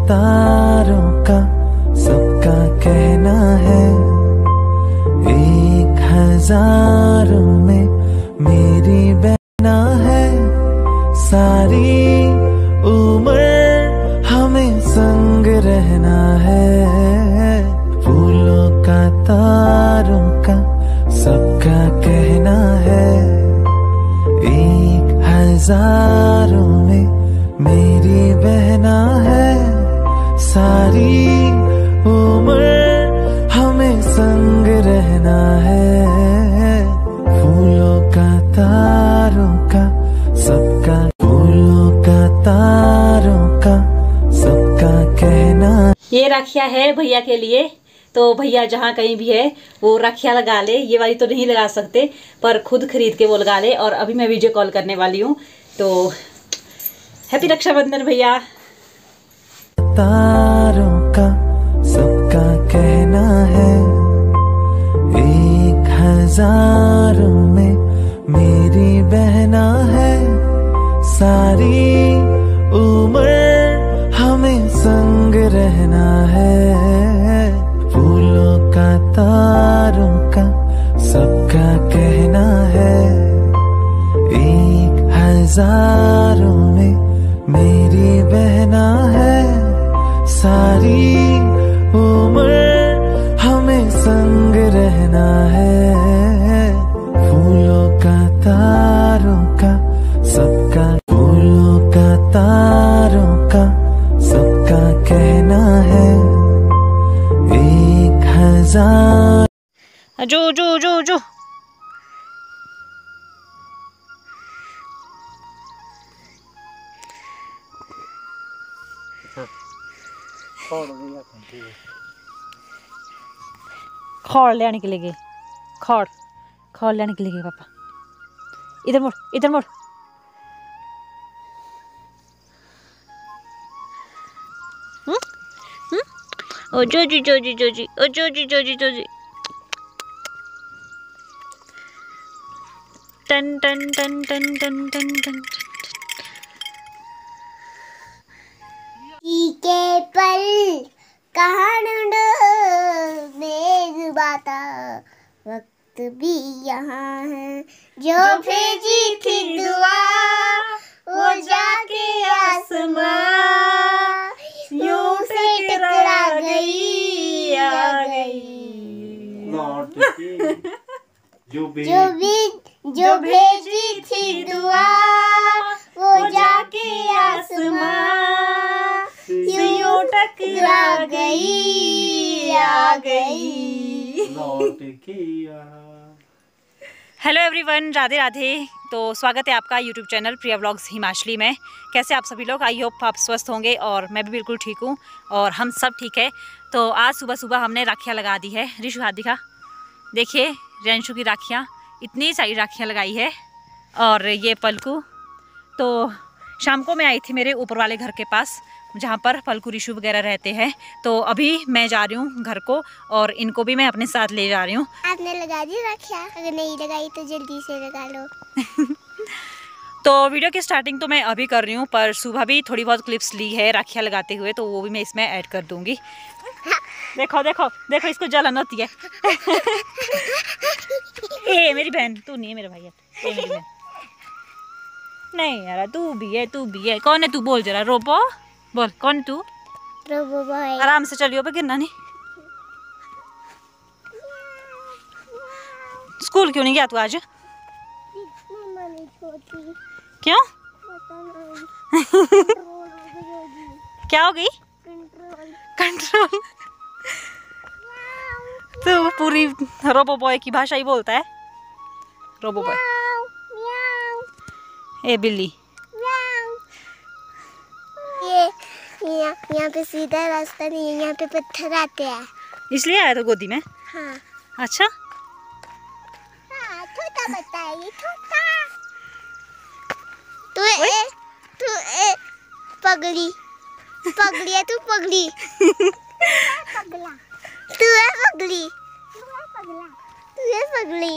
तारों का सबका कहना है, 1000 में मेरी बहना है। सारी उम्र हमें संग रहना है, फूलों का तारों का सबका कहना है, 1000 में मेरी बहना है। सारी उम्र हमें संग रहना है, फूलों का तारों का सबका, फूलों का तारों का सबका कहना। ये राखियां है भैया के लिए, तो भैया जहाँ कहीं भी है वो राखियां लगा ले। ये वाली तो नहीं लगा सकते पर खुद खरीद के वो लगा ले। और अभी मैं वीडियो कॉल करने वाली हूँ, तो हैप्पी रक्षाबंधन भैया। तारों का सबका कहना है, 1000 में मेरी बहना है। सारी उम्र हमें संग रहना है, फूलों का तारों का सबका कहना है, 1000 में मेरी बहना है। सारी उम्र हमें संग रहना है, फूलों का तारों का सबका, फूलों का तारों का सबका कहना है, 1000। जो जो जो जो खौड़ लेने के लिए गए, खौड़ लेने के लिए गए पापा। इधर मुड़, इधर मुड़। ओ जोजी जोजी जोजी, ओ जोजी जोजी जोजी। टन टन टन टन टन टन टन। के पल कहाँ ढूंढो मेरी बाता, वक्त भी यहाँ है जो भेजी थी दुआ, वो जाके आसमां यूं से टकरा गई, आ गई। जो भेजी थी दुआ, वो जाके आसमां यूं टकरा गई, आ गई। Hello everyone, Radhe Radhe. तो स्वागत है आपका YouTube channel Priya vlogs Himachali में। कैसे आप सभी लोग? आई होप आप स्वस्थ होंगे और मैं भी बिल्कुल ठीक हूँ और हम सब ठीक है। तो आज सुबह सुबह हमने राखियाँ लगा दी है। रिशु हाथ दिखा, देखिए रेंशु की राखियाँ, इतनी सारी राखियाँ लगाई है। और ये पलकू, तो शाम को मैं आई थी मेरे ऊपर वाले घर के पास जहाँ पर पलकू रिशु वगैरह रहते हैं। तो अभी मैं जा रही हूँ घर को और इनको भी मैं अपने साथ ले जा रही हूँ। आपने लगा दी राखियाँ? अगर नहीं लगाई तो जल्दी से लगा लो। तो वीडियो की स्टार्टिंग तो मैं अभी कर रही हूँ, पर सुबह भी थोड़ी बहुत क्लिप्स ली है राखियाँ लगाते हुए, तो वो भी मैं इसमें ऐड कर दूँगी। देखो देखो देखो, इसको जलन होती है। ए मेरी बहन, तू नहीं है मेरा भाई है, ए मेरी बहन। नहीं यार, तू भी है, तू भी है। कौन है तू? बोल जरा, रोबो बोल, कौन तू? Robo boy. आराम से चलियो पे, गिरना नहीं। स्कूल क्यों नहीं गया तू आज? मम्मा ने छोड़ी। क्यों? क्या हो गई? कंट्रोल। तो पूरी रोबो बॉय की भाषा ही बोलता है, रोबो बॉय। ए बिल्ली, यहाँ पे सीधा रास्ता नहीं है, यहाँ पे पत्थर आते हैं, इसलिए आया था गोदी में। हाँ। अच्छा, हाँ, छोटा बच्चा है ये, छोटा। पगली पगली है तू, पगली। पगला तू है, पगली तू है, पगला तू है, पगली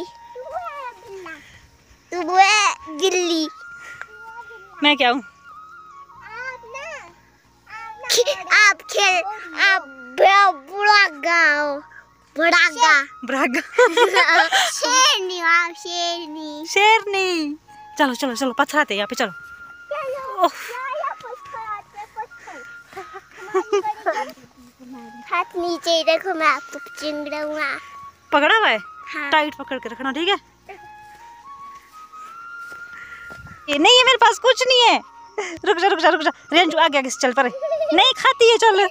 तू है, गिल्ली। मैं क्या हूँ? आप बड़ा गाओ ब्रागा शेरनी आप शेरनी शेरनी। चलो चलो चलो पत्थर आते हैं यहाँ पे, चलो। ओह, हाथ नीचे देखो, मैं आपको चिंगड़ूंगा। पकड़ा हुआ है? हाँ। टाइट पकड़ के रखना, ठीक है? ये नहीं है, मेरे पास कुछ नहीं है। रुक जा रुक जा रुक जा, रेंजू आगे आगे से चल पड़े। नहीं खाती है, चल।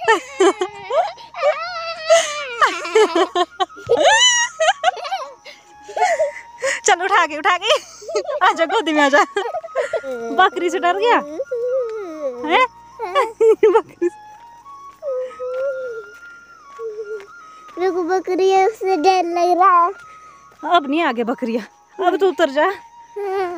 चल उठा के आजा, गोदी में आजा। बकरी से डर गया है? बकरी से। देखो बकरी है, उससे डर लग रहा है। अब नहीं आगे बकरियां, अब तू उतर जा।